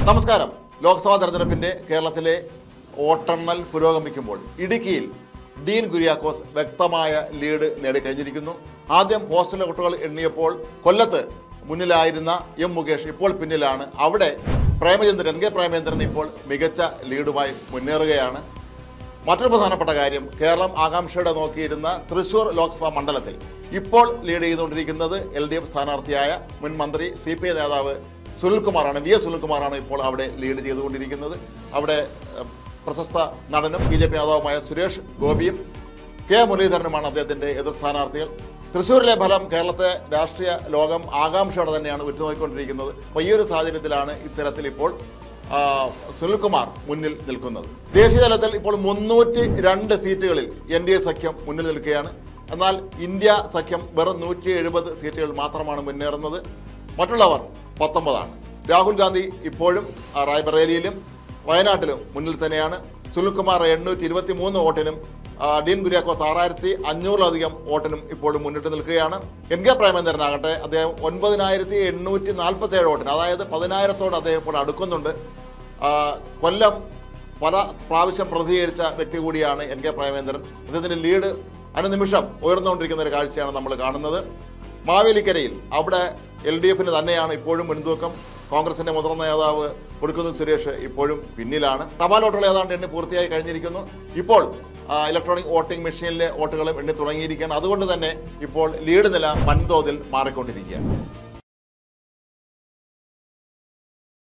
നമസ്കാരം. ലോക്സഭാ തെരഞ്ഞെടുപ്പിന്റെ കേരളത്തിലെ വോട്ടെണ്ണൽ പുരോഗമിക്കുമ്പോൾ ഇടുക്കിയിൽ ഡീൻ കുര്യാക്കോസ് വ്യക്തമായ ലീഡ് നേടിക്കഴിഞ്ഞിരിക്കുന്നു. ആദ്യം പോസ്റ്റൽ വോട്ടുകൾ എണ്ണിയപ്പോൾ കൊല്ലത്ത് മുന്നിലായിരുന്ന എം മുകേഷ് ഇപ്പോൾ പിന്നിലാണ്. അവിടെ പ്രേമചന്ദ്രൻ കെ പ്രേമചന്ദ്രൻ ഇപ്പോൾ മികച്ച ലീഡുമായി മുന്നേറുകയാണ്. മറ്റൊരു പ്രധാനപ്പെട്ട കാര്യം, കേരളം ആകാംക്ഷയുടെ നോക്കിയിരുന്ന തൃശൂർ ലോക്സഭാ മണ്ഡലത്തിൽ ഇപ്പോൾ ലീഡ് ചെയ്തുകൊണ്ടിരിക്കുന്നത് LDF സ്ഥാനാർത്ഥിയായ മുൻ മന്ത്രി CPI നേതാവ് സുനിൽകുമാറാണ്. വി എസ് സുനിൽകുമാറാണ് ഇപ്പോൾ അവിടെ ലീഡ് ചെയ്തുകൊണ്ടിരിക്കുന്നത്. അവിടെ പ്രശസ്ത നടനും BJP നേതാവുമായ സുരേഷ് ഗോപിയും കെ മുരളീധരനുമാണ് അദ്ദേഹത്തിൻ്റെ എതിർ സ്ഥാനാർത്ഥികൾ. തൃശ്ശൂരിലെ ഫലം കേരളത്തെ രാഷ്ട്രീയ ലോകം ആകാംക്ഷയോടെ തന്നെയാണ് ഉറ്റുനോക്കിക്കൊണ്ടിരിക്കുന്നത്. അപ്പോൾ ഈ ഒരു സാഹചര്യത്തിലാണ് ഇത്തരത്തിൽ ഇപ്പോൾ സുനിൽകുമാർ മുന്നിൽ നിൽക്കുന്നത്. ദേശീയ തലത്തിൽ ഇപ്പോൾ 302 സീറ്റുകളിൽ NDA സഖ്യം മുന്നിൽ നിൽക്കുകയാണ്. എന്നാൽ ഇന്ത്യ സഖ്യം വെറും 170 സീറ്റുകൾ മാത്രമാണ് മുന്നേറുന്നത്. മറ്റുള്ളവർ 19 രാഹുൽ ഗാന്ധി ഇപ്പോഴും റായ്ബറേലിയിലും വയനാട്ടിലും മുന്നിൽ തന്നെയാണ്. സുനിൽകുമാർ 823 വോട്ടിനും ഡീൻ കുര്യാക്കോസ് 6500-ലധികം വോട്ടിനും ഇപ്പോഴും മുന്നിട്ട് നിൽക്കുകയാണ്. NK പ്രേമചന്ദ്രനാകട്ടെ അദ്ദേഹം 9847 വോട്ടിന്, അതായത് 10,000-ഓട് അദ്ദേഹം ഇപ്പോൾ അടുക്കുന്നുണ്ട്. കൊല്ലം പല പ്രാവശ്യം പ്രതികരിച്ച വ്യക്തി കൂടിയാണ് NK പ്രേമചന്ദ്രൻ. അദ്ദേഹത്തിൻ്റെ ലീഡ് അനുനിമിഷം ഉയർന്നുകൊണ്ടിരിക്കുന്ന ഒരു കാഴ്ചയാണ് നമ്മൾ കാണുന്നത്. മാവേലിക്കരയിൽ അവിടെ LDFന് തന്നെയാണ് ഇപ്പോഴും മുൻതൂക്കം. കോൺഗ്രസിൻ്റെ മുതിർന്ന നേതാവ് കൊടിക്കുന്നിൽ സുരേഷ് ഇപ്പോഴും പിന്നിലാണ്. തപാൽ വോട്ടുകൾ ഏതാണ്ട് എണ്ണി പൂർത്തിയായി കഴിഞ്ഞിരിക്കുന്നു. ഇപ്പോൾ ഇലക്ട്രോണിക് വോട്ടിംഗ് മെഷീനിലെ വോട്ടുകളും എണ്ണി തുടങ്ങിയിരിക്കുകയാണ്. അതുകൊണ്ട് തന്നെ ഇപ്പോൾ ലീഡ് നില വൻതോതിൽ മാറിക്കൊണ്ടിരിക്കുകയാണ്.